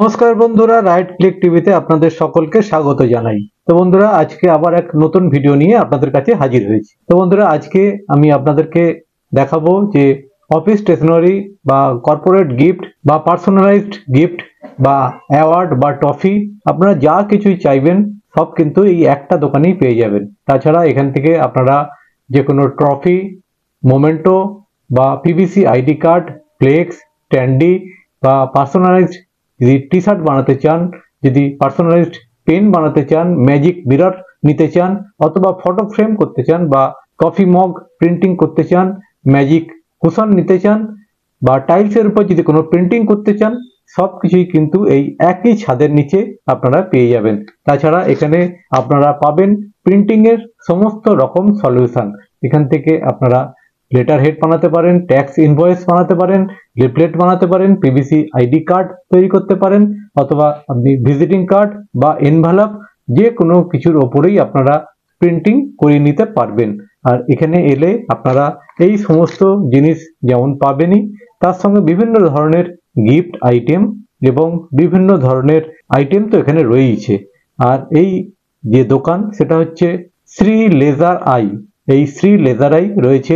নমস্কার বন্ধুরা, right click টিভিতে আপনাদের সকলকে স্বাগত জানাই। তো বন্ধুরা, আজকে আবার এক নতুন ভিডিও নিয়ে আপনাদের কাছে হাজির হয়েছি। তো বন্ধুরা, আজকে আমি আপনাদেরকে দেখাবো যে অফিস স্টেশনারি বা কর্পোরেট গিফট বা পার্সোনালাইজড গিফট বা অ্যাওয়ার্ড বা ট্রফি, আপনারা যা কিছুই চাইবেন সব কিন্তু এই একটা দোকানেই পেয়ে যাবেন। তাছাড়া এখান থেকে আপনারা যে কোনো ট্রফি, মোমেন্টো বা PVC ID card, flex, standee বা পার্সোনালাইজড যদি টি শার্ট বানাতে চান, যদি পার্সোনালাইজড পেন বানাতে চান, ম্যাজিক মিরর নিতে চান, অথবা ফটো ফ্রেম করতে চান, বা কফি মগ প্রিন্টিং করতে চান, ম্যাজিক কুশন নিতে চান, বা টাইলসের উপর যদি কোনো প্রিন্টিং করতে চান, সব কিছুই কিন্তু এই একই ছাদের নিচে আপনারা পেয়ে যাবেন। তাছাড়া এখানে আপনারা পাবেন প্রিন্টিং এর সমস্ত রকম সলিউশন। এখান থেকে আপনারা লেটার হেড বানাতে পারেন, ট্যাক্স ইনভয়েস বানাতে পারেন, লিফলেট বানাতে পারেন, পিভিসি আইডি কার্ড তৈরি করতে পারেন, অথবা আপনি ভিজিটিং কার্ড বা এনভেলপ যে কোনো কিছুর ওপরেই আপনারা প্রিন্টিং করে নিতে পারবেন। আর এখানে এলে আপনারা এই সমস্ত জিনিস যেমন পাবেনই, তার সঙ্গে বিভিন্ন ধরনের গিফট আইটেম এবং বিভিন্ন ধরনের আইটেম তো এখানে রয়েইছে। আর এই যে দোকান সেটা হচ্ছে শ্রী লেজার আই। এই শ্রী লেজার আই রয়েছে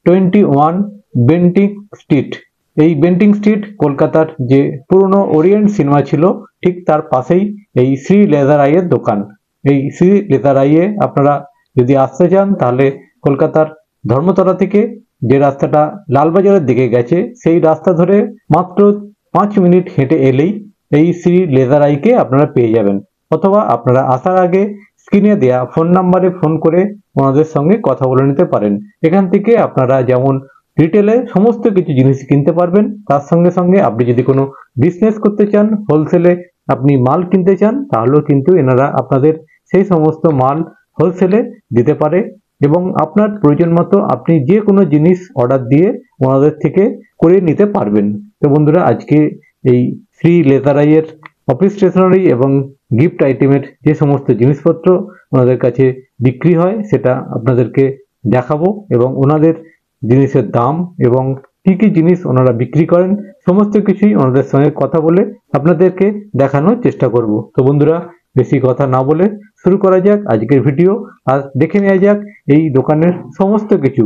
21 বেন্টিং স্ট্রিট। এই বেন্টিং স্ট্রিট কলকাতার যে পুরনো ওরিয়েন্ট সিনেমা ছিল ঠিক তার পাশেই এই শ্রী লেজার আইয়ের দোকান। এই শ্রী লেজার আইয়ে আপনারা যদি আসতে চান তাহলে কলকাতার ধর্মতলা থেকে যে রাস্তাটা লালবাজারের দিকে গেছে সেই রাস্তা ধরে মাত্র 5 মিনিট হেঁটে এলেই এই শ্রী লেজার আইকে আপনারা পেয়ে যাবেন। অথবা আপনারা আসার আগে স্ক্রিনে দেয়া ফোন নাম্বারে ফোন করে ওনাদের সঙ্গে কথা বলে নিতে পারেন। এখান থেকে আপনারা যেমন রিটেলে সমস্ত কিছু জিনিস কিনতে পারবেন, তার সঙ্গে সঙ্গে আপনি যদি কোনো বিজনেস করতে চান, হোলসেলে আপনি মাল কিনতে চান, তাহলেও কিন্তু এনারা আপনাদের সেই সমস্ত মাল হোলসেলে দিতে পারে এবং আপনার প্রয়োজন মতো আপনি যে কোনো জিনিস অর্ডার দিয়ে ওনাদের থেকে করে নিতে পারবেন। তো বন্ধুরা, আজকে এই শ্রী লেজার আইয়ের অফিস স্টেশনারি এবং গিফট আইটেমের যে সমস্ত জিনিসপত্র ওনাদের কাছে বিক্রি হয় সেটা আপনাদেরকে দেখাবো এবং ওনাদের জিনিসের দাম এবং কি কি জিনিস ওনারা বিক্রি করেন সমস্ত কিছুই ওনাদের সঙ্গে কথা বলে আপনাদেরকে দেখানোর চেষ্টা করব। তো বন্ধুরা, বেশি কথা না বলে শুরু করা যাক আজকের ভিডিও। আর দেখে নেওয়া যাক এই দোকানের সমস্ত কিছু।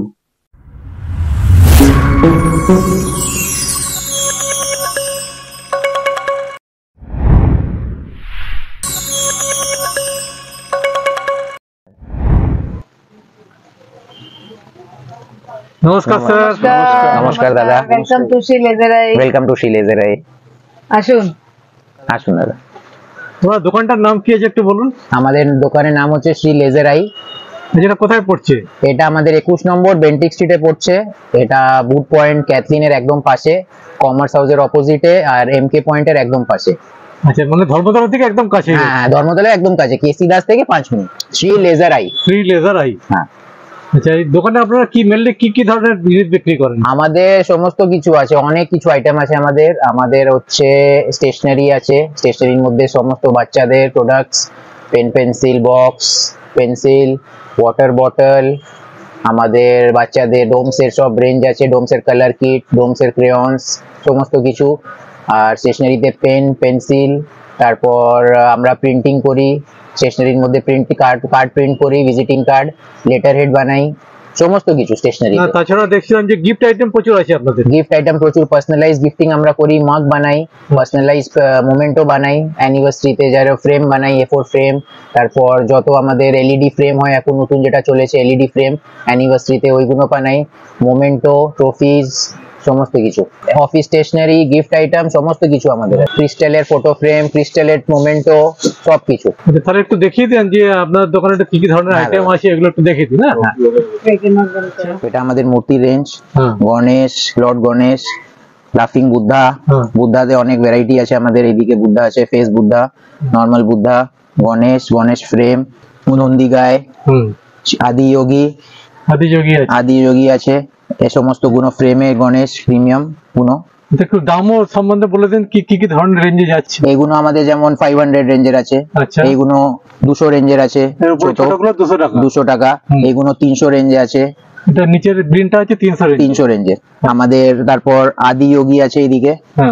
নমস্কার স্যার। নমস্কার দাদা। Welcome to Shri laser eye. Welcome to Shri laser eye. আসুন আসুন দাদা। তোমার দোকানটার নাম কি আছে একটু বলুন। আমাদের দোকানের নাম হচ্ছে শ্রী লেজার আই। যেটা কোথায় পড়ছে? এটা আমাদের 21 নম্বর বেন্টিং স্ট্রিটে পড়ছে। এটা বুট পয়েন্ট ক্যাথলিনের একদম পাশে, কমার্স হাউসের অপোজিটে আর এমকে পয়েন্টের একদম পাশে। আচ্ছা, মানে ধর্মতলা থেকে একদম কাছে? হ্যাঁ, ধর্মতলার একদম কাছে, কেসি দাস থেকে 5 minute. Shri laser eye. Shri laser eye. হ্যাঁ। আচ্ছা, এই দোকানে আপনারা কি মেনলি কি ধরনের জিনিস বিক্রি করেন? আমাদের সমস্ত কিছু আছে, অনেক কিছু আইটেম আছে আমাদের হচ্ছে স্টেশনারি আছে। স্টেশনারির মধ্যে সমস্ত বাচ্চাদের products, pen, pencil box, pencil, water bottle, আমাদের বাচ্চাদের ডোমসের সব রেঞ্জ আছে, ডোমসের কালার কিট, ডোমসের ক্রেয়ন্স, সমস্ত কিছু। আর স্টেশনারিতে পেন, পেন্সিল, তারপর আমরা প্রিন্টিং করি, স্টেশনারির মধ্যে কার্ড প্রিন্ট করি, ভিজিটিং কার্ড, লেটার হেড বানাই, সমস্ত কিছু স্টেশনারি। তাছাড়া দেখছিলাম যে গিফট আইটেম প্রচুর আছে আপনাদের। গিফট আইটেম প্রচুর, পার্সোনালাইজ গিফটিং আমরা করি, মাগ বানাই, পার্সোনালাইজ মোমেন্টো বানাই, অ্যানিভার্সারিতে যারা ফ্রেম বানাই, A4 ফ্রেম, তারপর যত আমাদের এলইডি ফ্রেম হয় এখন নতুন যেটা চলেছে এলইডি ফ্রেম, অ্যানিভার্সারিতে ওইগুলো বানাই, মোমেন্টো, ট্রফিজ, সমস্ত কিছু। অফিস স্টেশনারি, গিফট আইটেম সমস্ত কিছু আমাদের। ক্রিস্টালের ফটো ফ্রেম, ক্রিস্টালের মোমেন্টো, সব কিছু। তাহলে একটু দেখিয়ে দেন যে আপনার দোকানে কি কি ধরনের আইটেম আছে, এগুলো একটু দেখিয়ে দিন। এটা আমাদের মূর্তি রেঞ্জ, গণেশ, লর্ড গণেশ, লাফিং বুদ্ধা, বুদ্ধাতে অনেক ভ্যারাইটি আছে আমাদের। এইদিকে বুদ্ধা আছে, face Buddha, normal Buddha, Ganesh frame, Nandi গায়ে, আদি যোগী আছে। এই সমস্ত গুণ ফ্রেমে গণেশ প্রিমিয়াম গুণ। একটু দামও সম্বন্ধে বলে দিন, কি কি ধরনের রেঞ্জে যাচ্ছে? এইগুলো আমাদের যেমন 500 রেঞ্জের আছে, এইগুলো 200 রেঞ্জের আছে, ছোটগুলো 200 টাকা, এইগুলো 300 রেঞ্জে আছে। এটা নিচের গ্রিনটা আছে 300 রেঞ্জের আমাদের। তারপর আদি যোগী আছে এইদিকে,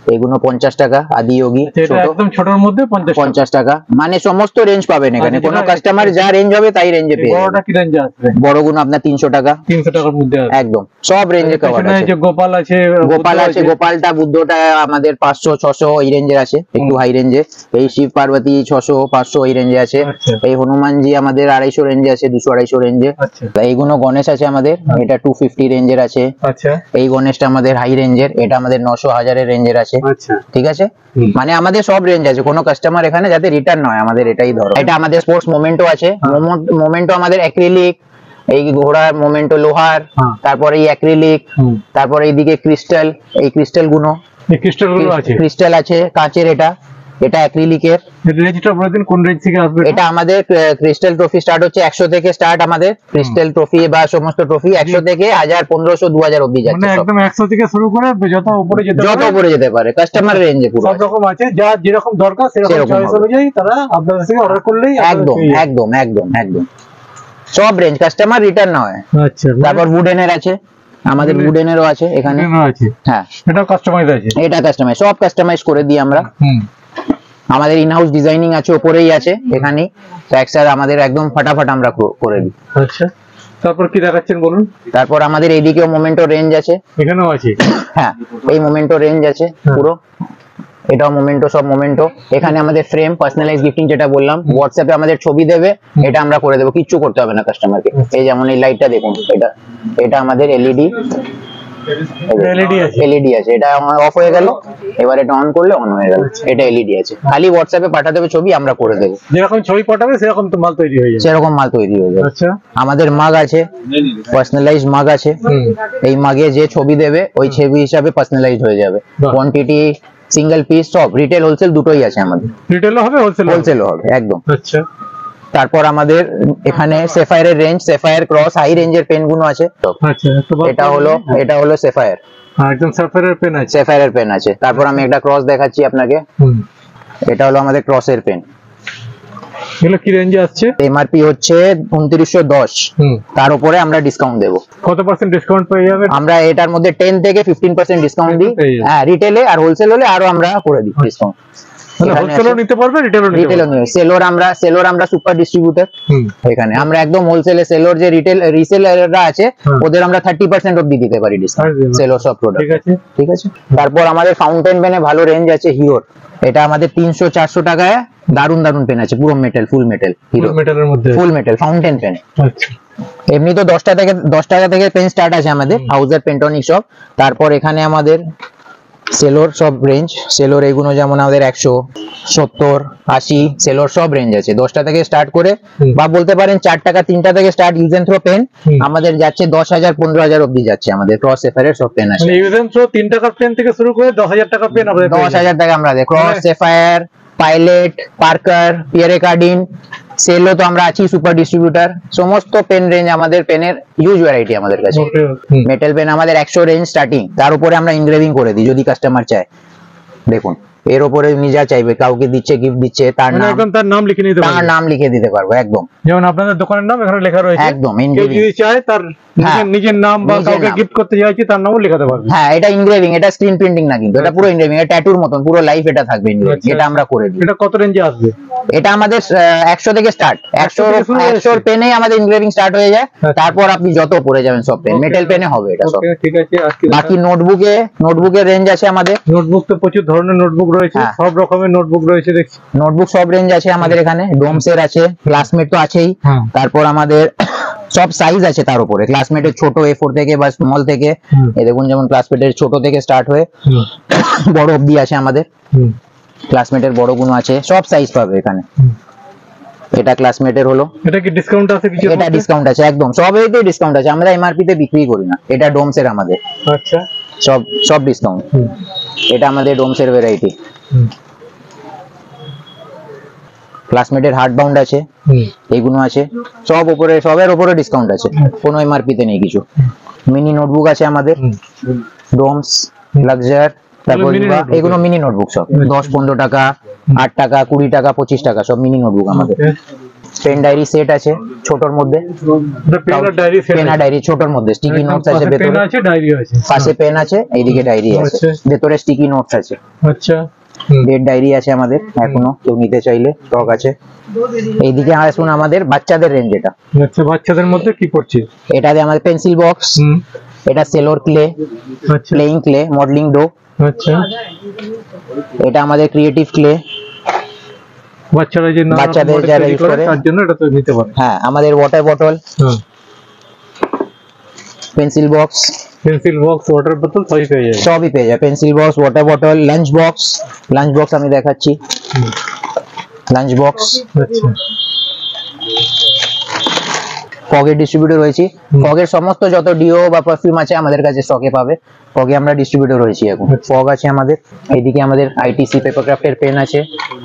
এগুলো 50 টাকা, আদিয়োগী আচ্ছা, এটা ছোট একদম ছোটর মধ্যে 50 টাকা, মানে সমস্ত রেঞ্জ পাবেন এখানে, আচ্ছা, কোনো যেটা- কাস্টমার যা রেঞ্জ হবে তাই রেঞ্জে পেয়ে বড়টা যাবেন। কি রেঞ্জে আসবে? বড়গুলো আপনার 300 টাকা, 300 টাকার মধ্যে আসবে। একদম সব রেঞ্জে কভার পেছনে আছে। যে গোপাল আছে, গোপাল বুদ্ধ আছে, গোপালটা বুদ্ধটা আমাদের 500 600 এই রেঞ্জের আছে, একটু হাই রেঞ্জে। এই শিব পার্বতী 600 500 এই রেঞ্জে আছে। আচ্ছা। এই হনুমানজি আমাদের 250 রেঞ্জে আছে, 200 250 রেঞ্জে। আচ্ছা এইগুলো গণেশ আছে আমাদের, এটা 250 রেঞ্জের আছে। আচ্ছা এই গণেশটা আমাদের হাই রেঞ্জের, এটা আমাদের 900 1000 এর রেঞ্জের আছে। আচ্ছা ঠিক আছে, হুম। মানে আমাদের সব রেঞ্জ আছে, কোনো কাস্টমার এখানে যাতে রিটার্ন নয়, আমাদের এটাই ধরো। এটা আমাদের স্পোর্টস মোমেন্টো আছে, মোমেন্টো আমাদের অ্যাক্রিলিক, এই ঘোড়ার মোমেন্টো লোহার, হ্যাঁ। তারপরে এই অ্যাক্রিলিক, হুম। তারপরে এইদিকে ক্রিস্টাল, এই ক্রিস্টাল গুলো, এই ক্রিস্টাল গুলো আছে। ক্রিস্টাল আছে কাঁচের, এটা অ্যাক্রিলিকের। রেঞ্জটা বলে দিন, কোন রেঞ্জ থেকে আসবে? এটা আমাদের ক্রিস্টাল ট্রফি স্টার্ট হচ্ছে 100 থেকে স্টার্ট, আমাদের ক্রিস্টাল ট্রফি বা সমস্ত ট্রফি 100 থেকে 1000 1500 2000 অবধি মানে যাচ্ছে সব। একদম 100 থেকে শুরু করে যত উপরে যেতে যত পারে উপরে যেতে পারে কাস্টমার রেঞ্জে পুরো সব আছে। রকম আছে, যা যেরকম দরকার সেরকম সেরকম চয়েস হবে। অনুযায়ী তারা আপনাদের থেকে অর্ডার করলেই আপনারা একদম পেয়ে যাবেন। একদম একদম একদম সব রেঞ্জ, কাস্টমার রিটার্ন না হয়। আচ্ছা তারপর উডেনের আছে আমাদের, Wooden- উডেনেরও আছে এখানে। আছে, হ্যাঁ, এটাও কাস্টমাইজ আছে। এটা কাস্টমাইজ, সব কাস্টমাইজ করে দিই আমরা। হুম। আমাদের ইনহাউস ডিজাইনিং আছে, ওপরেই আছে এখানে, তো একসাথে আমাদের একদম ফাটাফাট আমরা করে দিই। আচ্ছা, তারপর কি দেখাচ্ছেন বলুন? তারপর আমাদের এইদিকেও মোমেন্টো রেঞ্জ আছে। এখানেও আছে। হ্যাঁ, এই মোমেন্টো রেঞ্জ আছে হ্যাঁ। পুরো, এটাও মোমেন্টো, সব মোমেন্টো। এখানে আমাদের ফ্রেম, পার্সোনালাইজ গিফটিং যেটা বললাম, হোয়াটসঅ্যাপে আমাদের ছবি দেবে, এটা আমরা করে দেবো, কিচ্ছু করতে হবে না কাস্টমারকে। এই যেমন এই লাইটটা দেখুন, এটা আমাদের এলইডি, এলইডি আছে। এলইডি আছে, এটা অফ হয়ে গেল, এবার এটা অন করলে অন হয়ে গেল, এটা এলইডি আছে। খালি হোয়াটসঅ্যাপে পাঠাতে হবে ছবি, আমরা করে দেবো, যেরকম ছবি পাঠাবে সেরকম তো মাল তৈরি হয়ে যাবে। সেরকম মাল তৈরি হয়ে যাবে। আচ্ছা। আমাদের মাগ আছে, পার্সোনালাইজ মাগ আছে। হুম। এই মাগে যে ছবি দেবে ওই ছবি হিসাবে পার্সোনালাইজ হয়ে যাবে। বাহ। কোয়ান্টিটি, সিঙ্গেল পিস, সব রিটেল হোলসেল দুটোই আছে আমাদের। রিটেলও হবে, হোলসেল হোলসেলও হবে একদম। আচ্ছা তারপর আমাদের এখানে সেফায়ারের রেঞ্জ, সেফায়ার ক্রস হাই রেঞ্জের পেন গুলো আছে। আচ্ছা, একটা বার এটা হলো সেফায়ার, হ্যাঁ, একদম সাফারের পেন আছে। সেফায়ারের পেন আছে। তারপর আমি একটা ক্রস দেখাচ্ছি আপনাকে, হুম। এটা হলো আমাদের ক্রসের পেন। এগুলো কি রেঞ্জে আসছে? এমআরপি হচ্ছে 2910, হুম। তার উপরে আমরা ডিসকাউন্ট দেবো। কত % ডিসকাউন্ট পেয়ে যাবে? আমরা এটার মধ্যে 10 থেকে 15% ডিসকাউন্ট দিই। পেয়ে যাবে। হ্যাঁ, রিটেলে আর হোলসেল হলে আরো আমরা করে দিই ডিসকাউন্ট। মানে হোলসেলও নিতে পারবে, রিটেলও নিতে রিটেলও পারবে। নিয়ে সেলোর আমরা সুপার ডিস্ট্রিবিউটর। হুম। এখানে আমরা একদম হোলসেলে, সেলোর যে রিসেলাররা আছে হুম। ওদের আমরা 30% অবধি দিতে পারি ডিসকাউন্ট, আরে বাহ। সেলোর সব প্রোডাক্ট। ঠিক আছে। ঠিক আছে। তারপর আমাদের ফাউন্টেন পেনে ভালো রেঞ্জ আছে হিরোর, এটা আমাদের 300 400 টাকায় দারুন দারুন পেন আছে, পুরো মেটাল, ফুল মেটাল হিরো, মেটালের মধ্যে। Full metal fountain pen. আচ্ছা। এমনি তো 10 টাকা থেকে পেন স্টার্ট আছে আমাদের, হাউজার পেন্টনিক সব। তারপর এখানে আমাদের সেলোর সব রেঞ্জ, সেলোর এগুলো যেমন আমাদের 100 70 80 সেলোর সব রেঞ্জ আছে, 10 টাকা থেকে স্টার্ট করে, হুম। বা বলতে পারেন 4 টাকা 3 টাকা থেকে start. Use and throw pen হুম। আমাদের যাচ্ছে 10,000 15,000 অবধি যাচ্ছে, আমাদের ক্রস সেফায়ারের সব পেন আছে। মানে ইউজেন থ্রো 3 টাকার পেন থেকে শুরু করে 10,000 টাকা পেন আপনাদের পেয়ে যাবেন। 10,000 টাকা আমরা দেয়, ক্রস মানে- Sapphire, Pilot, Parker, Pierre Cardin, Cello তো আমরা আছি সুপার ডিস্ট্রিবিউটর। সমস্ত পেন রেঞ্জ আমাদের, পেনের হিউজ ভ্যারাইটি আমাদের কাছে। ওকে, হুম। মেটাল পেন আমাদের 100 রেঞ্জ স্টার্টিং, তার উপরে আমরা ইনগ্রেভিং করে দিই যদি কাস্টমার চায়। দেখুন এর উপরে উনি যা চাইবে, কাউকে দিচ্ছে, গিফট দিচ্ছে, তার মানে নাম, একদম তার নাম লিখে নিতে তার পারবে। নাম লিখে দিতে পারবো একদম। যেমন আপনাদের দোকানের নাম এখানে লেখা রয়েছে, একদম, কেউ engraving। যদি চায় তার হ্যাঁ, নিজের নাম বা নিজের কাউকে নাম। গিফট করতে চাইছে তার নামও লেখাতে পারবে। হ্যাঁ, এটা ইনগ্রেভিং, এটা স্ক্রিন প্রিন্টিং না কিন্তু, এটা পুরো ইনগ্রেভিং, এটা ট্যাটুর মতন পুরো লাইফ এটা থাকবে ইনগ্রেভিং, আচ্ছা। এটা আমরা করে দিই। এটা কত রেঞ্জে আসবে? এটা আমাদের 100 থেকে স্টার্ট, 100 থেকে শুরু হয়ে 100 পেনেই আমাদের ইনগ্রেভিং স্টার্ট হয়ে যায়। আচ্ছা। তারপর আপনি যত পড়ে যাবেন সব পেন, Okay, মেটাল পেনে হবে এটা সব। ওকে, ঠিক আছে। আজকে বাকি নোটবুকের রেঞ্জ আছে আমাদের, নোটবুক তো প্রচুর ধরনের নোটবুক রয়েছে, হ্যাঁ। সব রকমের নোটবুক রয়েছে দেখছি। নোটবুক সব রেঞ্জ আছে আমাদের এখানে, ডোমসের আছে, ক্লাসমেট তো আছেই। হ্যাঁ। তারপর আমাদের সব সাইজ আছে তার উপরে, ক্লাসমেটের ছোট A4 থেকে বা স্মল থেকে, হুম। এই দেখুন যেমন ক্লাসমেটের ছোট থেকে স্টার্ট হয়ে হুম। বড় অবধি আছে আমাদের, হুম। ক্লাসমেটের বড় গুলো আছে, সব সাইজ পাবে এখানে। হুম। এটা ক্লাসমেটের হলো, এটা কি ডিসকাউন্ট আছে কিছু? এটা ডিসকাউন্ট আছে একদম, সবেতেই ডিসকাউন্ট আছে, আমরা এমআরপি তে বিক্রি করি না। এটা ডোমসের আমাদের, আচ্ছা। সব ডিসকাউন্ট। হুম। এটা আমাদের ডোমসের ভ্যারাইটি। হুম। ক্লাসমেটের হার্ড বাউন্ড আছে, হুম। এইগুলো আছে, সবের উপরে ডিসকাউন্ট আছে, কোনো এমআরপি তে নেই কিছু। মিনি নোটবুক আছে আমাদের, হুম। ডোমস, লাক্সার, তারপর mini বা notebook। এগুলো মিনি নোটবুক সব, 10 15 টাকা, 8 টাকা 20 টাকা 25 টাকা, সব মিনি নোটবুক আমাদের। Okay। পেন ডায়েরি সেট আছে ছোটর মধ্যে, পেন আর ডায়েরি সেট, পেন আর ডায়েরি ছোটর মধ্যে, স্টিকি নোটস আছে ভেতরে, পেন আছে ডায়েরি আছে, পাশে পেন আছে, এইদিকে ডায়েরি আছে, আচ্ছা। ভেতরে স্টিকি নোটস আছে, আচ্ছা ডেট ডায়েরি আছে আমাদের এখনো, কেউ নিতে চাইলে স্টক আছে। এইদিকে আসুন আমাদের বাচ্চাদের রেঞ্জ, এটা আচ্ছা বাচ্চাদের মধ্যে কি পড়ছে? এটাতে আমাদের পেন্সিল বক্স, এটা সেলোর ক্লে, আচ্ছা প্লেইং ক্লে, মডেলিং ডো, আচ্ছা এটা আমাদের ক্রিয়েটিভ ক্লে, বাচ্চারা যে নানা বাচ্চাদের model যারা তৈরি use করে করে, তার জন্য এটা তো নিতে পারে। হ্যাঁ আমাদের water bottle, pencil box, pencil box, water বোতল সবই পেয়ে যাবে। সবই পেয়ে যায়, pencil box, water bottle, lunch box, lunch box আমি দেখাচ্ছি, লাঞ্চ বক্স, আচ্ছা ফগের ডিস্ট্রিবিউটর রয়েছে, ফগের সমস্ত যত ডিও বা পারফিউম আছে আমাদের কাছে স্টকে পাবে, ফগে আমরা ডিস্ট্রিবিউটর রয়েছি এখন। ফগ আছে আমাদের, এইদিকে আমাদের আইটিসি পেপারক্রাফটের পেন আছে,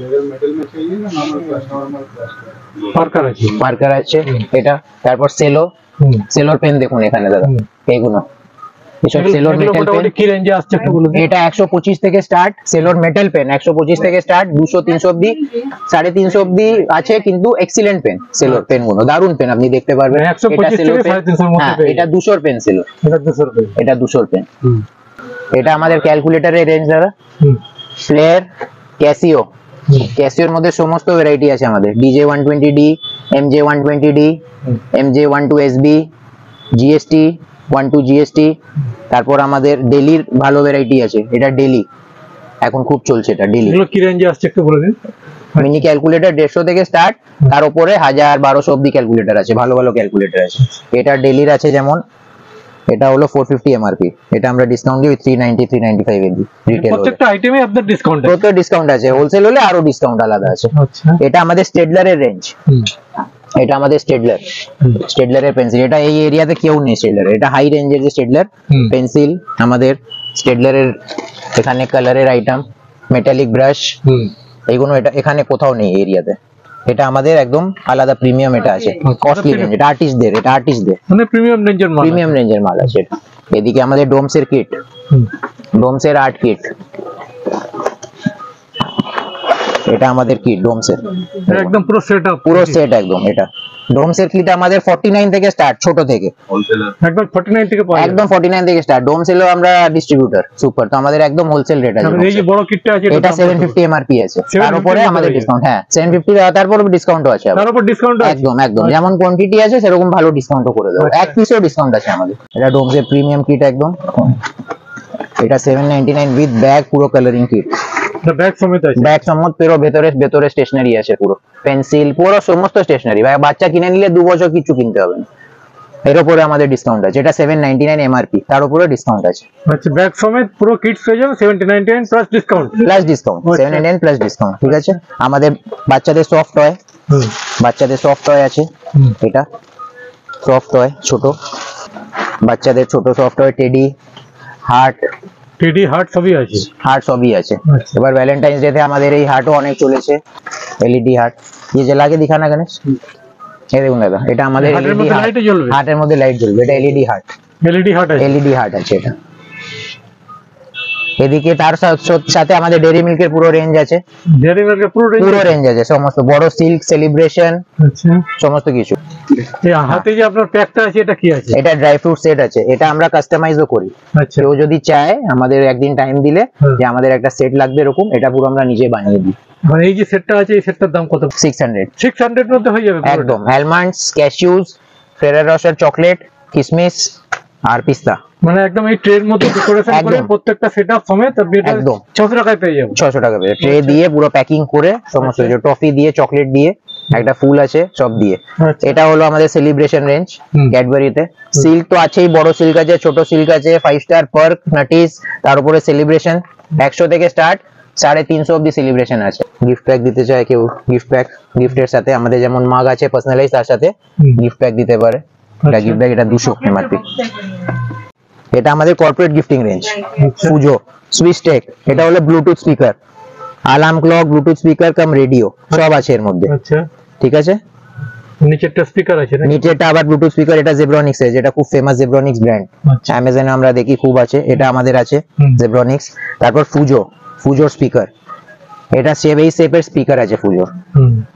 পার্কার আছে, মার্কার আছে এটা, তারপর সেলো, সেলোর পেন দেখুন এখানে দাদা, এইগুলো এসব সেলোর এগুলো মেটাল পেন, মোটামুটি কি রেঞ্জে আসছে একটু বলে দিন। এটা 125 থেকে স্টার্ট, সেলোর মেটাল পেন 125 থেকে স্টার্ট, 200 300 অবধি, 350 অবধি আছে, কিন্তু এক্সিলেন্ট পেন, সেলোর পেন গুলো দারুন পেন, আপনি দেখতে পারবেন। 125 সেলোর থেকে পেন, 350 এর মধ্যে হ্যাঁ পেয়ে এটা 200 পেন সেলোর, এটা 200 রুপিয়া। এটা 200 পেন। এটা আমাদের ক্যালকুলেটরের রেঞ্জ দাদা, ফ্লেয়ার, ক্যাসিও, ক্যাসিওর মধ্যে সমস্ত ভ্যারাইটি আছে আমাদের, DJ120D, MJ120D, MJ12SB, GST 12 GST, তারপর আমাদের ডেলির ভালো ভ্যারাইটি আছে, এটা ডেলি এখন খুব চলছে, এটা ডেলি। এগুলো কি রেঞ্জে আসছে একটু বলে দিন। মিনি ক্যালকুলেটর 150 থেকে স্টার্ট, তার উপরে 1000 1200 অবধি ক্যালকুলেটর আছে, ভালো ভালো ক্যালকুলেটর আছে। এটা ডেলির আছে, যেমন এটা হলো 450 এমআরপি, এটা আমরা ডিসকাউন্ট দিই 390 395 এমবি রিটেল, প্রত্যেকটা আইটেমে আপনার ডিসকাউন্ট আছে। প্রত্যেক ডিসকাউন্ট আছে, হোলসেল হলে আরো ডিসকাউন্ট আলাদা আছে। আচ্ছা এটা আমাদের স্টেডলারের রেঞ্জ, এটা আমাদের স্টেডলার, স্টেডলারের পেন্সিল, এটা এই এরিয়াতে কেউ নেই স্টেডলার, এটা হাই রেঞ্জের যে স্টেডলার পেন্সিল আমাদের। স্টেডলারের এখানে কালারের আইটেম, মেটালিক ব্রাশ, এইগুলো এটা এখানে কোথাও নেই এরিয়াতে, এটা আমাদের একদম আলাদা প্রিমিয়াম, এটা আছে কস্টলি রেঞ্জ, এটা আর্টিস্টদের, এটা আর্টিস্টদের মানে প্রিমিয়াম রেঞ্জের মাল, প্রিমিয়াম রেঞ্জের মাল আছে এটা। এদিকে আমাদের ডোমসের কিট, ডোমসের আর্ট কিট, এটা আমাদের কিট ডোমসের, একদম পুরো সেটআপ, পুরো সেট একদম। এটা ডোমসের কিট আমাদের 49 থেকে স্টার্ট, ছোট থেকে একদম 49 থেকে পাওয়া একদম 49 থেকে স্টার্ট। ডোমসেলও আমরা ডিস্ট্রিবিউটর সুপার, তো আমাদের একদম হোলসেল রেট আছে। যাবে। এই যে বড় কিটটা আছে এটা 750 এমআরপি আছে, 750 তার উপরে আমাদের ডিসকাউন্ট, হ্যাঁ 750, তারপর ডিসকাউন্টও আছে আবার। তার উপর ডিসকাউন্ট আছে একদম একদম, যেমন কোয়ান্টিটি আছে সেরকম ভালো ডিসকাউন্টও করে দেবো, এক পিসেও ডিসকাউন্ট আছে আমাদের। এটা ডোমসের প্রিমিয়াম কিট একদম, এটা 799 উইথ ব্যাগ, পুরো কালারিং কিট, এটা ব্যাগ সমেত আছে। ব্যাগ সমস্ত পুরো ভেতরে স্টেশনারি আছে, পুরো পেন্সিল, পুরো সমস্ত স্টেশনারি, বাচ্চা কিনে নিলে 2 বছর কিছু কিনতে হবে না। এর উপরে আমাদের ডিসকাউন্ট আছে, এটা 799 এমআরপি, তার উপরে ডিসকাউন্ট আছে, আচ্ছা ব্যাগ সমেত পুরো কিটস হয়ে যাবে 799 plus discount, plus discount 799 plus discount, ঠিক আছে। আমাদের বাচ্চাদের সফট টয়, বাচ্চাদের সফট টয় আছে, এটা সফট টয় ছোট, বাচ্চাদের ছোট soft toy, teddy, heart, teddy heart সবই আছে, হার্ট সবই আছে। আচ্ছা। এবার ভ্যালেন্টাইন্স ডে তে আমাদের এই হার্টও অনেক চলেছে, এলইডি হার্ট, ये যে লাগে দিখানা গণেশ, এই দেখুন দাদা, এটা আমাদের হার্টের এলইডি মধ্যে হার্ট, লাইটে জ্বলবে, হার্টের মধ্যে লাইট জ্বলবে, এটা এলইডি হার্ট, এলইডি হার্ট আছে, এলইডি হার্ট আছে এটা। এদিকে তার সাথে আমাদের ডেইরি মিল্কের পুরো রেঞ্জ আছে, ডেয়ারি মিল্কের পুরো রেঞ্জ, পুরো রেঞ্জ আছে, সমস্ত বড় সিল্ক, সেলিব্রেশন, আচ্ছা। সমস্ত কিছু। এই হাতে যে আপনার প্যাকটা আছে এটা কি আছে? এটা ড্রাই ফ্রুট সেট আছে, এটা আমরা কাস্টমাইজও করি, আচ্ছা কেউ যদি চায় আমাদের একদিন টাইম দিলে যে আমাদের একটা সেট লাগবে এরকম, এটা পুরো আমরা নিজে বানিয়ে দিই। মানে এই যে সেটটা আছে এই সেটটার দাম কত? 600 600 এর মধ্যে হয়ে যাবে পুরোটা? একদম। অ্যালমন্ডস, ক্যাশিউজ, ফেরার রসার চকলেট, কিশমিশ আর পিস্তা, মানে একদম এই ট্রের মধ্যে ডেকোরেশন করে একদম। প্রত্যেকটা সেটআপ সমেত আপনি এটা একদম। 600 টাকায় পেয়ে যাবেন। 600 টাকা পেয়ে ট্রে দিয়ে পুরো প্যাকিং করে, সমস্ত কিছু টফি দিয়ে, চকলেট দিয়ে, একটা ফুল আছে সব দিয়ে। আচ্ছা। এটা হলো আমাদের সেলিব্রেশন রেঞ্জ ক্যাডবেরিতে। সিল্ক তো আছেই, বড় সিল্ক আছে, ছোট সিল্ক আছে, 5 স্টার, পার্ক, নাটিস, তার উপরে সেলিব্রেশন 100 থেকে স্টার্ট, 350 অবধি সেলিব্রেশন আছে। গিফট প্যাক দিতে চায় কেউ, গিফট প্যাক, গিফটের সাথে আমাদের যেমন মাগ আছে পার্সোনালাইজ, তার সাথে গিফট প্যাক দিতে পারে। এটা গিফট প্যাক, এটা 200 এমআরপি। এটা আমাদের কর্পোরেট গিফটিং রেঞ্জ, ফুজো, সুইচ টেক, এটা হলো Bluetooth speaker, alarm clock, Bluetooth speaker cum radio, সব আছে এর মধ্যে, আচ্ছা ঠিক আছে। নিচেরটা স্পিকার আছে না? নিচেটা আবার ব্লুটুথ স্পিকার, এটা জেব্রনিক্স এর, যেটা খুব ফেমাস জেব্রনিক্স ব্র্যান্ড, আচ্ছা অ্যামাজনে আমরা দেখি খুব আছে, এটা আমাদের আছে জেব্রনিক্স। তারপর ফুজোর স্পিকার, এটা এই শেপের স্পিকার আছে ফুজোর,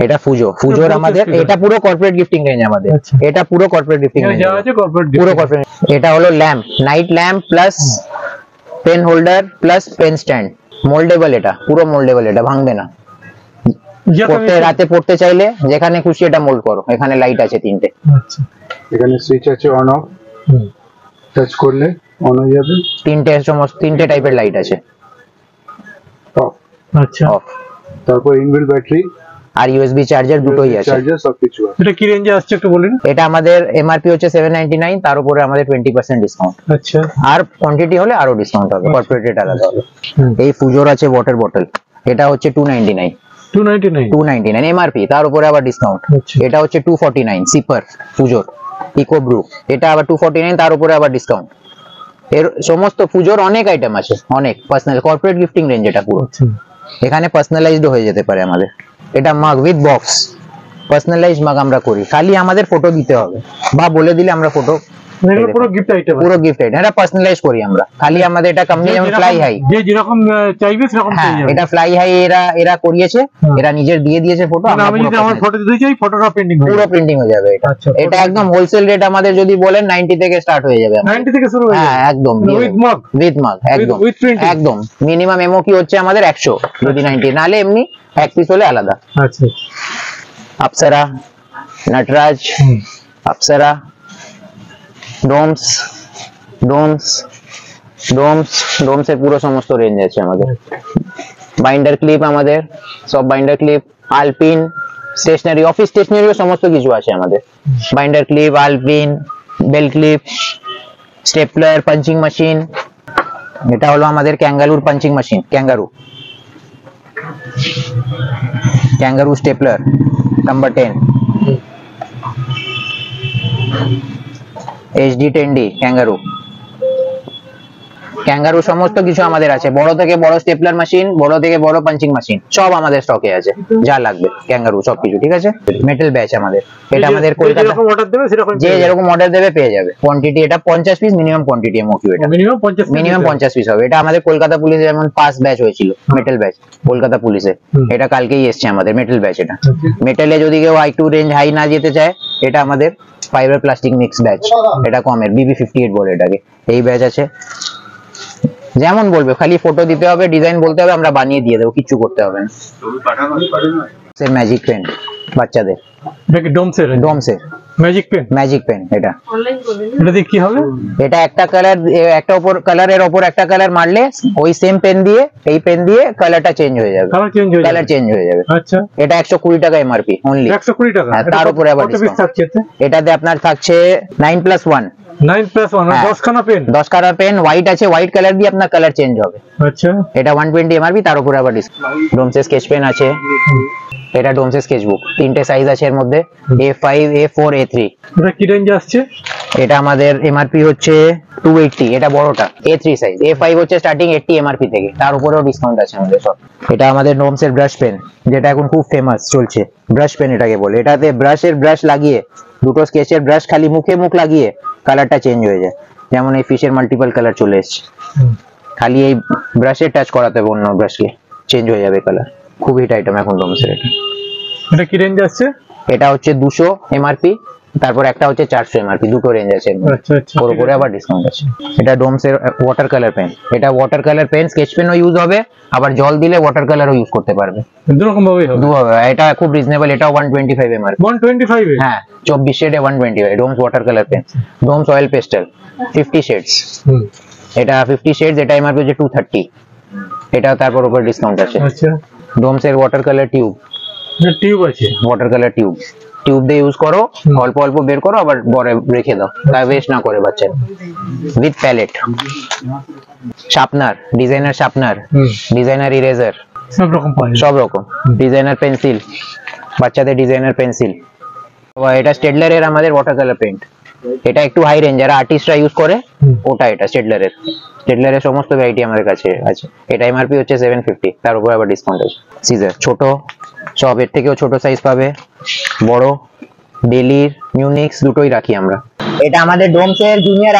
এটা ফুজোর আমাদের, এটা পুরো কর্পোরেট গিফটিং রেঞ্জ আমাদের। আচ্ছা। এটা পুরো কর্পোরেট গিফটিং রেঞ্জ, যা আছে কর্পোরেট পুরো কর্পোরেট। এটা হলো lamp, night lamp plus pen holder plus pen stand, mouldable, এটা পুরো মোল্ডেবল, এটা ভাঙবে না। পড়তে রাতে পড়তে চাইলে যেখানে খুশি এটা মোল্ড করো। এখানে লাইট আছে 3টে। আচ্ছা, এখানে সুইচ আছে অন অফ, টাচ করলে অন হয়ে যাবে। 3টে টাইপের লাইট আছে, অফ, আচ্ছা। অফ। তারপর ইনবিল্ট ব্যাটারি আর ইউএসবি চার্জার দুটোই আছে। চার্জার সবকিছু আছে। এটা কি রেঞ্জে আসছে একটু বলুন। এটা আমাদের এমআরপি হচ্ছে 799, তার উপরে আমাদের 20% ডিসকাউন্ট। আচ্ছা, আর কোয়ান্টিটি হলে আরো ডিসকাউন্ট হবে, কর্পোরেট রেট আলাদা হবে। এই ফুজোর আছে ওয়াটার বটল, এটা হচ্ছে 299, 299 এমআরপি, তার উপরে আবার ডিসকাউন্ট। আচ্ছা। এটা হচ্ছে 249 সিপার ফুজোর ইকো ব্রু, এটা আবার 249, তার উপরে আবার ডিসকাউন্ট। এর সমস্ত ফুজোর অনেক আইটেম আছে, অনেক পার্সোনাল কর্পোরেট গিফটিং রেঞ্জ এটা পুরো। আচ্ছা, এখানে পার্সোনালাইজড হয়ে যেতে পারে আমাদের। এটা মাগ উইথ বক্স, পার্সোনালাইজ মাগ আমরা করি, খালি আমাদের ফটো দিতে হবে বা বলে দিলে আমরা ফটো, এগুলো পুরো গিফট আইটেম, পুরো গিফট আইটেম। এটা পার্সোনালাইজ করি আমরা, খালি আমাদের এটা কোম্পানি যেমন ফ্লাই হাই, যে যেরকম চাইবে সেরকম হ্যাঁ, পেয়ে যাবে। এটা ফ্লাই হাই এরা করিয়েছে, এরা নিজের দিয়ে দিয়েছে ফটো। মানে আমি যদি আমার ফটো দিতে চাই, ফটোটা প্রিন্টিং পুরো প্রিন্টিং হয়ে যাবে এটা। আচ্ছা, এটা একদম হোলসেল রেট আমাদের যদি বলেন 90 থেকে স্টার্ট হয়ে যাবে। 90 থেকে শুরু হয়ে হ্যাঁ, যাবে একদম উইথ মাগ। উইথ মাগ, একদম with printing? একদম। মিনিমাম এমও কি হচ্ছে আমাদের 100 যদি 90, নালে এমনি এক পিস হলে আলাদা। আচ্ছা, अप्सरा, नटराज, अप्सरा, डोम्स, ডোমসের পুরো সমস্ত রেঞ্জ আছে আমাদের। বাইন্ডার ক্লিপ আমাদের সব, বাইন্ডার ক্লিপ, আলপিন, স্টেশনারি, অফিস স্টেশনারিও সমস্ত কিছু আছে আমাদের। বাইন্ডার ক্লিপ, আলপিন, bell clip, stapler, punching machine. এটা হলো আমাদের ক্যাঙ্গারুর punching machine, Kangaroo stapler number 10, HD10D Kangaroo সমস্ত কিছু আমাদের আছে। বড় থেকে বড় স্টেপলার মেশিন, বড় থেকে বড় পাঞ্চিং মেশিন, সব আমাদের স্টকে আছে, যা লাগবে ক্যাঙ্গারু সবকিছু। ঠিক আছে, মেটাল ব্যাচ আমাদের, এটা আমাদের কলকাতা, যেরকম অর্ডার দেবে সেরকম যে যেরকম অর্ডার দেবে পেয়ে যাবে। কোয়ান্টিটি এটা 50 পিস মিনিমাম কোয়ান্টিটি এমওকিউ, এটা মিনিমাম 50 মিনিমাম 50 পিস হবে। এটা আমাদের কলকাতা পুলিশে যেমন পাস ব্যাচ হয়েছিল, মেটাল ব্যাচ কলকাতা পুলিশে, এটা কালকেই এসছে আমাদের মেটাল ব্যাচ। এটা মেটালে যদি কেউ একটু রেঞ্জ হাই না যেতে চায়, এটা আমাদের ফাইবার প্লাস্টিক মিক্স ব্যাচ, এটা কমের BB58 বলে এটাকে। এই ব্যাচ আছে, যেমন বলবে খালি ফটো দিতে হবে, ডিজাইন বলতে হবে, আমরা বানিয়ে দিয়ে দেবো, কিছু করতে হবে না। ম্যাজিক পেন বাচ্চাদের, এটা কি ডোমসের ম্যাজিক পেন, এটা অনলাইন করবেন এটা দিয়ে কি হবে? এটা একটা কালার, একটা উপর কালারের উপর একটা কালার মারলে ওই সেম পেন দিয়ে, এই পেন দিয়ে কালারটা চেঞ্জ হয়ে যাবে, কালার চেঞ্জ হয়ে যাবে। আচ্ছা, এটা 120 টাকা এমআরপি অনলি, 120 টাকা। হ্যাঁ, তার উপরে আবার কত পিস ডিসকাউন্ট থাকছে এতে? এটাতে আপনার থাকছে 9+1, 9+1 হ্যাঁ। 10 খানা পেন। 10 কালার পেন, হোয়াইট আছে, হোয়াইট কালার দিয়ে আপনার কালার চেঞ্জ হবে। আচ্ছা, এটা 120 এমআরপি, তার উপরে আবার ডিসকাউন্ট। ডোমসের স্কেচ পেন আছে, এটা ডোমসের স্কেচবুক, 3টে সাইজ আছে এর মধ্যে, A5, A4, A3। এটা কি রেঞ্জে আসছে? এটা আমাদের এমআরপি হচ্ছে 280, এটা বড়টা A3 সাইজ। A5 হচ্ছে স্টার্টিং 80 এমআরপি থেকে, তার উপরেও ডিসকাউন্ট আছে আমাদের সব। এটা আমাদের ডোমসের ব্রাশ পেন, যেটা এখন খুব ফেমাস চলছে, ব্রাশ পেন এটাকে বলে। এটাতে ব্রাশ লাগিয়ে, দুটো স্কেচের ব্রাশ খালি মুখ লাগিয়ে কালারটা চেঞ্জ হয়ে যায়। যেমন এই ফিশের মাল্টিপল কালার চলে এসছে, খালি এই ব্রাশে টাচ করাতে হবে অন্য ব্রাশকে, চেঞ্জ হয়ে যাবে কালার। খুব হিট আইটেম এখন ডোমসের এটা। এটা কি রেঞ্জে আসছে? এটা হচ্ছে 200 এমআরপি, তারপর একটা হচ্ছে 400 এমআরপি, দুটো রেঞ্জ আছে। আচ্ছা, আচ্ছা, ওর উপরে আবার ডিসকাউন্ট আছে। এটা ডোমসের ওয়াটার কালার পেন, এটা ওয়াটার কালার পেন, স্কেচ পেনও ইউজ হবে, আবার জল দিলে ওয়াটার কালারও ইউজ করতে পারবে, দুরকম ভাবেই হবে। এটা খুব রিজনেবল, এটা 125 এমআরপি, 125 এ? হ্যাঁ, 24 শেডে 125। Doms water colour pen, Doms oil pastel 50 shades, এটা 50 শেডস, এটা এমআরপি হচ্ছে 230, এটা তারপর উপরে ডিসকাউন্ট আছে। আচ্ছা, ডোমসের ওয়াটার কালার টিউব, টিউব আছে, ওয়াটার কালার টিউব দিয়ে ইউজ করো, অল্প অল্প বের করো, আবার পরে রেখে দাও, তাই ওয়েস্ট না করে বাচ্চারা। With palette, sharpener, designer sharpener, designer eraser, সব রকম পাওয়া যায়। সব রকম, ডিজাইনার পেন্সিল, বাচ্চাদের ডিজাইনার পেন্সিল। এটা স্টেডলারের আমাদের ওয়াটার কালার পেইন্ট, এটা একটু হাই রেঞ্জ, যারা আর্টিস্টরা ইউজ করে ওটা, এটা স্টেডলারের সমস্ত ভ্যারাইটি আমাদের কাছে আছে। এটা এমআরপি হচ্ছে 750, তার উপরে আবার ডিসকাউন্ট আছে। সিজার ছোট, সব এর থেকেও ছোট সাইজ পাবে, বড়, ডেলির, মিউনিক্স দুটোই রাখি আমরা। এটা আমাদের ডোমসের জুনিয়র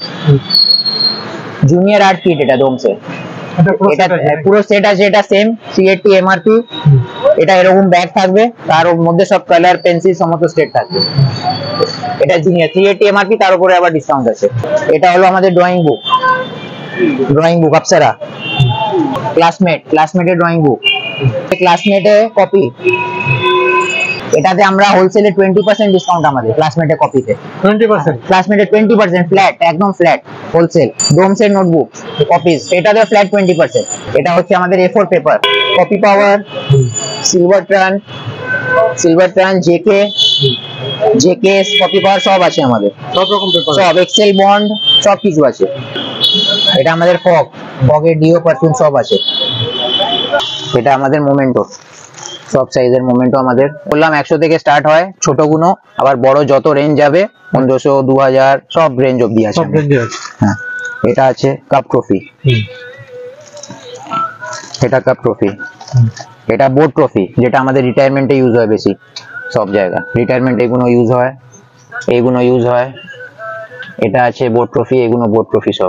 আর্ট কিট, এটা ডোমসের, এটা পুরো সেট আছে, এটা সেম 380 এমআরপি, এটা এরকম ব্যাগ থাকবে, তার মধ্যে সব কালার পেন্সিল সমস্ত সেট থাকবে। এটা 380 এমআরপি, তার উপরে আবার ডিসকাউন্ট আছে। এটা হলো আমাদের ড্রয়িং বুক অপ্সরা ক্লাসমেটের ড্রয়িং বুক, ক্লাসমেটের কপি। এটাতে আমরা হোলসেলে 20% ডিসকাউন্ট আমাদের ক্লাসমেটের কপিতে। 20%? ক্লাসমেটের 20% ফ্ল্যাট, একদম ফ্ল্যাট হোলসেল। ডোমসের নোটবুক কপিজ, এটাতে ফ্ল্যাট 20%। এটা হচ্ছে আমাদের A4 paper, copy power, silver ট্রান, জেকে কপি পাওয়ার সব আছে আমাদের, সব রকম পেপার, সব এক্সেল বন্ড সব কিছু আছে। এটা আমাদের ফগের ডিও পারফিউম সব আছে। এটা আমাদের মোমেন্টো, সব সাইজের মোমেন্টো আমাদের। বললাম 100 থেকে স্টার্ট হয় ছোট গুলো, আবার বড় যত রেঞ্জ যাবে 1500 2000 সব রেঞ্জ অবধি আছে। সব রেঞ্জে আছে। হ্যাঁ, এটা আছে কাপ ট্রফি, এটা কাপ ট্রফি। এটা বোর্ড ট্রফি, যেটা আমাদের রিটায়ারমেন্টে ইউজ হয় বেশি, সব জায়গা রিটায়ারমেন্টে এগুলো ইউজ হয়, এইগুলো ইউজ হয়। এটা আছে বোর্ড ট্রফি, এগুলো বোর্ড ট্রফি সব।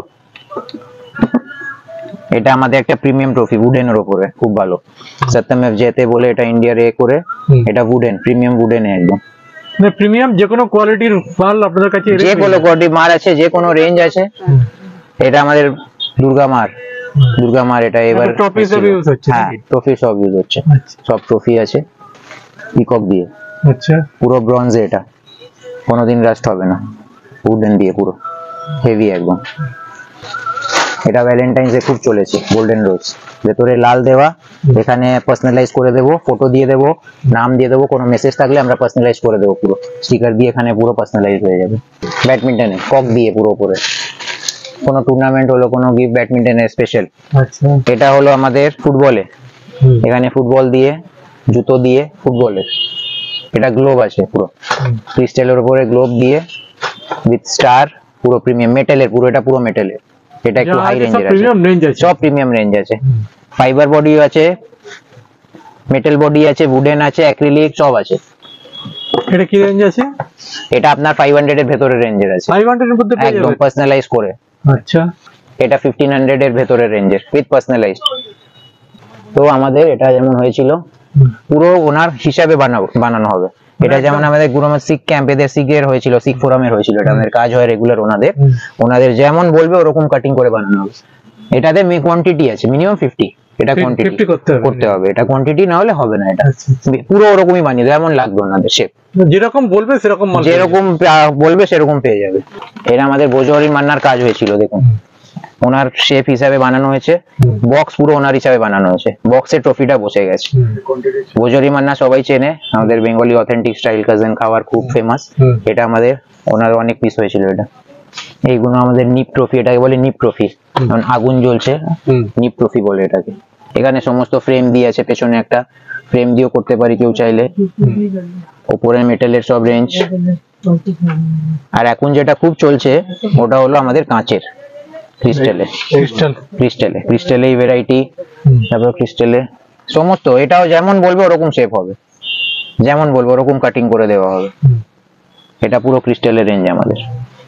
এটা আমাদের একটা প্রিমিয়াম ট্রফি, উডেনের উপরে, খুব ভালো। সত্যমেব জয়তে বলে এটা ইন্ডিয়ার করে, এটা উডেন, প্রিমিয়াম উডেন একদম। মানে প্রিমিয়াম যে কোনো কোয়ালিটির মাল আপনাদের কাছে, যে কোনো কোয়ালিটির মাল আছে, যে কোনো রেঞ্জ আছে। এটা আমাদের দুর্গা মার এটা এবার ট্রফি সব ইউজ হচ্ছে। হ্যাঁ, ট্রফি সব ইউজ হচ্ছে, সব ট্রফি আছে পিকক দিয়ে। আচ্ছা, পুরো ব্রোঞ্জে, এটা কোনোদিন রাস্ট হবে না, উডেন দিয়ে পুরো হেভি একদম। এটা ভ্যালেন্টাইন্স এ খুব চলেছে, গোল্ডেন রোজ, ভেতরে লাল দেওয়া, এখানে পার্সোনালাইজ করে দেবো, ফটো দিয়ে দেবো, নাম দিয়ে দেবো, কোনো মেসেজ থাকলে আমরা পার্সোনালাইজ করে দেবো, পুরো স্টিকার দিয়ে এখানে পুরো পার্সোনালাইজ হয়ে যাবে। ব্যাডমিন্টনে কক দিয়ে পুরো উপরে, কোনো টুর্নামেন্ট হলো, কোনো গিফট ব্যাডমিন্টনের স্পেশাল। আচ্ছা, এটা হলো আমাদের ফুটবলে, এখানে ফুটবল দিয়ে, জুতো দিয়ে ফুটবলের। এটা গ্লোব আছে পুরো ক্রিস্টালের উপরে, গ্লোব দিয়ে উইথ স্টার, পুরো প্রিমিয়াম মেটালের, পুরো এটা পুরো মেটালের। এটা একটু হাই রেঞ্জের আছে, সব প্রিমিয়াম রেঞ্জ আছে। ফাইবার বডি আছে, মেটাল বডি আছে, উডেন আছে, অ্যাক্রিলিক সব আছে। এটা কি রেঞ্জ আছে? এটা আপনার 500 এর ভেতরে রেঞ্জের আছে, 500 এর মধ্যে পেয়ে একদম যাবেন? পার্সোনালাইজ করে। আচ্ছা, এটা 1500 এর ভেতরে রেঞ্জের উইথ পার্সোনালাইজড। তো আমাদের এটা যেমন হয়েছিল, পুরো ওনার হিসাবে বানানো হবে। এটা যেমন আমাদের গুরুমত শিখ ক্যাম্প, এদের শিখের হয়েছিল, শিখ ফোরামের হয়েছিল, এটা আমাদের কাজ হয় রেগুলার। ওনাদের যেমন বলবে ওরকম কাটিং করে বানানো হবে। এটাতে কোয়ান্টিটি আছে মিনিমাম 50, এটা কোয়ান্টিটি করতে হবে, এটা কোয়ান্টিটি না হলে হবে না। এটা পুরো ওরকমই বানিয়ে দেবে, এমন লাগবে ওনাদের শেপ, যেরকম বলবে সেরকম মাল, যেরকম বলবে সেরকম পেয়ে যাবে। এটা আমাদের ভোজহরি মান্নার কাজ হয়েছিল, দেখুন ওনার শেপ হিসাবে বানানো হয়েছে, বক্স পুরো ওনার হিসাবে বানানো হয়েছে, বক্সের ট্রফিটা বসে গেছে। ভোজহরি মান্না সবাই চেনে, আমাদের বেঙ্গলি অথেন্টিক স্টাইল কাজেন খাবার খুব ফেমাস। এটা আমাদের ওনার অনেক পিস হয়েছিল। এটা এইগুলো আমাদের নিপ ট্রফি, এটাকে বলে নিপ ট্রফি, কারণ আগুন জ্বলছে, নিপ ট্রফি বলে এটাকে। এখানে সমস্ত ফ্রেম দিয়ে আছে, পেছনে একটা ফ্রেম দিয়েও করতে পারি কেউ চাইলে। উপরে মেটালের সব রেঞ্জ। আর এখন যেটা খুব চলছে ওটা হলো আমাদের কাঁচের, ক্রিস্টালে ভ্যারাইটি, তারপর ক্রিস্টালে সমস্ত। এটাও যেমন বলবে ওরকম শেপ হবে, যেমন বলবো ওরকম কাটিং করে দেওয়া হবে। এটা পুরো ক্রিস্টালের রেঞ্জ আমাদের।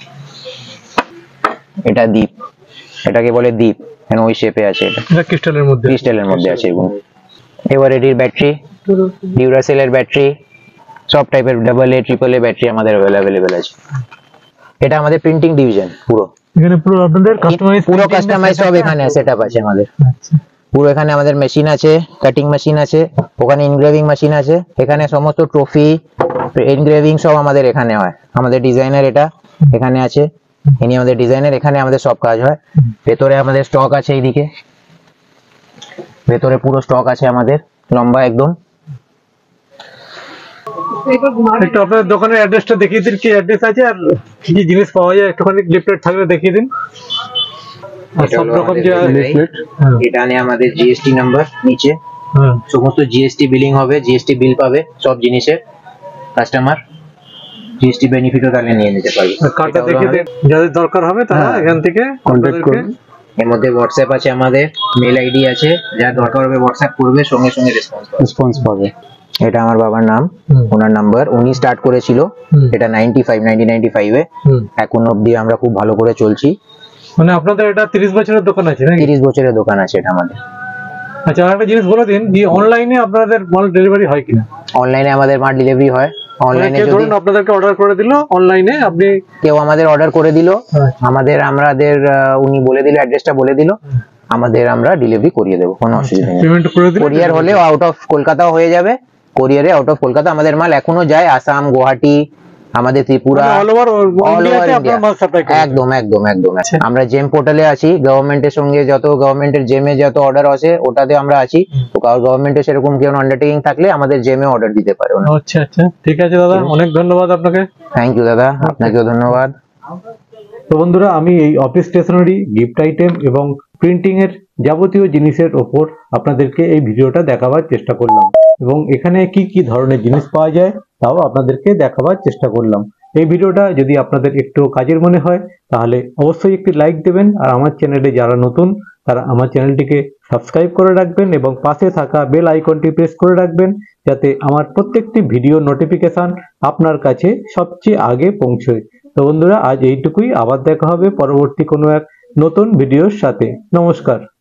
এটা দ্বীপ, এটাকে বলে দ্বীপ, কেন ওই শেপে আছে। এটা ক্রিস্টালের মধ্যে আছে এগুলো। এবার এটির ব্যাটারি, ডিউরাসেলের ব্যাটারি, সব টাইপের double A triple A battery আমাদের অ্যাভেলেবেল আছে। এটা আমাদের প্রিন্টিং ডিভিশন, পুরো এখানে পুরো আপনাদের পুরো কাস্টমাইজ সব এখানে সেটআপ আছে আমাদের। পুরো এখানে আমাদের মেশিন আছে, কাটিং মেশিন আছে, ওখানে ইনগ্রেভিং মেশিন আছে। এখানে সমস্ত ট্রফি ইনগ্রেভিং সব আমাদের এখানে হয়। আমাদের ডিজাইনার এটা এখানে আছে, ইনি আমাদের ডিজাইনার, এখানে আমাদের সব কাজ হয়। ভেতরে আমাদের স্টক আছে, এইদিকে ভেতরে পুরো স্টক আছে আমাদের, লম্বা একদম। একটু আপনাদের দোকানের অ্যাড্রেসটা দেখিয়ে দিন, কি অ্যাড্রেস আছে আর কি কি জিনিস পাওয়া যায়, একটুখানি লিফলেট থাকলে দেখিয়ে দিন। আর সব রকম যে লিফলেট, এটা নিয়ে আমাদের জিএসটি নাম্বার নিচে, সমস্ত জিএসটি বিলিং হবে, জিএসটি বিল পাবে সব জিনিসের। কাস্টমার জিএসটি বেনিফিটও তাহলে নিয়ে নিতে পারবে। কার্ডটা দেখিয়ে দিন, যাদের দরকার হবে তারা এখান থেকে কন্টাক্ট করবে। এর মধ্যে হোয়াটসঅ্যাপ আছে আমাদের, মেল আইডি আছে, যা দরকার হবে হোয়াটসঅ্যাপ করবে, সঙ্গে সঙ্গে রেসপন্স পাবে। এটা আমার বাবার নাম, ওনার নাম্বার, উনি স্টার্ট করেছিল এটা 1995 এ, এখন অবধি আমরা খুব ভালো করে চলছি। মানে আপনাদের এটা 30 বছরের দোকান আছে নাকি? 30 বছরের দোকান আছে এটা আমাদের। আচ্ছা, আর একটা জিনিস বলে দিন যে অনলাইনে আপনাদের মাল ডেলিভারি হয় কিনা? অনলাইনে আমাদের মাল ডেলিভারি হয়। অনলাইনে কেউ যদি ধরুন আপনাদেরকে অর্ডার করে দিল অনলাইনে, আপনি কেউ আমাদের অর্ডার করে দিল, আচ্ছা। আমাদের উনি বলে দিল, অ্যাড্রেসটা বলে দিল, আমরা ডেলিভারি করিয়ে দেবো, কোনো অসুবিধা নেই। পেমেন্ট করে দিলে কোরিয়ার হলেও আউট অফ কলকাতাও হয়ে যাবে, কোরিয়ারে আউট অফ কলকাতা আমাদের মাল এখনো যায়, আসাম, গুয়াহাটি, আমাদের Tripura, all over all over ইন্ডিয়াতে India। আপনারা মাল সাপ্লাই করেন? একদম একদম একদম। আমরা জেম পোর্টালে আছি, গভর্নমেন্টের সঙ্গে যত গভর্নমেন্টের জেমে যত অর্ডার আছে ওটাতে আমরা আছি। তো গভর্নমেন্টের সেরকম কেউ আন্ডারটেকিং থাকলে আমাদের জেমে অর্ডার দিতে পারে। আচ্ছা আচ্ছা, ঠিক আছে দাদা, অনেক ধন্যবাদ আপনাকে। থ্যাংক ইউ দাদা, আপনাকেও ধন্যবাদ। তো বন্ধুরা, আমি এই অফিস স্টেশনারি, গিফট আইটেম এবং প্রিন্টিং এর যাবতীয় জিনিসের ওপর আপনাদেরকে এই ভিডিওটা দেখাবার চেষ্টা করলাম, এবং এখানে কি কি ধরনের জিনিস পাওয়া যায় তাও আপনাদেরকে দেখাবার চেষ্টা করলাম। এই ভিডিওটা যদি আপনাদের একটু কাজের মনে হয় তাহলে অবশ্যই একটি লাইক দেবেন, আর আমার চ্যানেলে যারা নতুন তারা আমার চ্যানেলটিকে সাবস্ক্রাইব করে রাখবেন এবং পাশে থাকা বেল আইকনটি প্রেস করে রাখবেন, যাতে আমার প্রত্যেকটি ভিডিও নোটিফিকেশন আপনার কাছে সবচেয়ে আগে পৌঁছয়। তো বন্ধুরা, আজ এইটুকুই, আবার দেখা হবে পরবর্তী কোনো এক নতুন ভিডিওর সাথে। নমস্কার।